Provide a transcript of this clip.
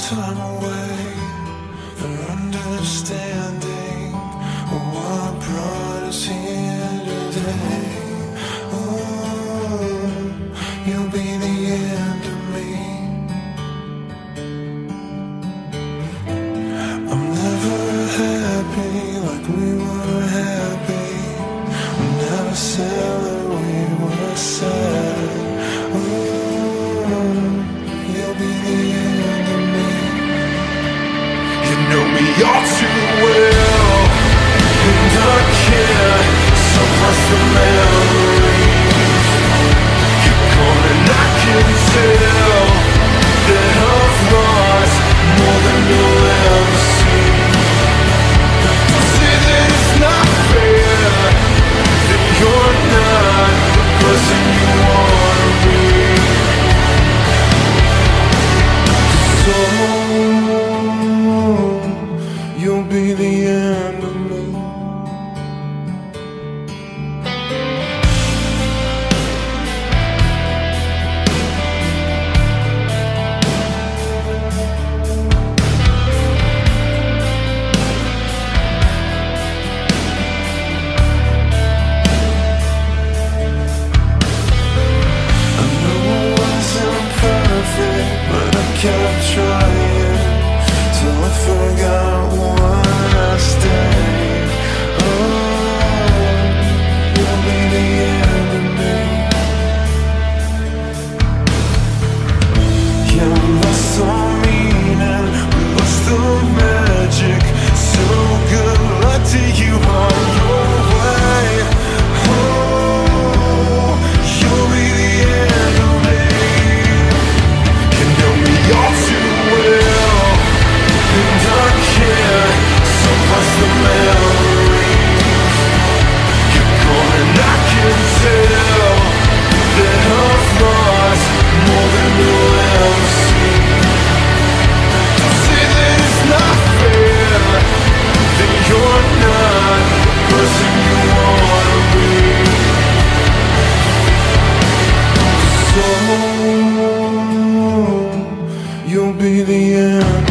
time away for understanding what brought us here today. Oh, you'll be the end of me. I'm never happy like we were happy. We never said that we were sad. Oh, you'll be the end of me. You know me all too well, and I can't suppress the memories. You're gone and I can tell that I've lost more than you'll ever see. Don't say that it's not fair, that you're not the person you wanna be. So you'll be the end of me. I know I wasn't perfect, but I kept trying till I forgot when I stayed. Oh, you'll be the end of me. Yeah, we lost all meaning, we lost the magic. So good luck to you on your way. Oh, you'll be the end of me. You know me all too well, and I can't suppress the memories. You're gone and I can tell that I've lost more than you'll ever see. Don't say that it's not fair, that you're not the person you wanna be. So you'll be the end.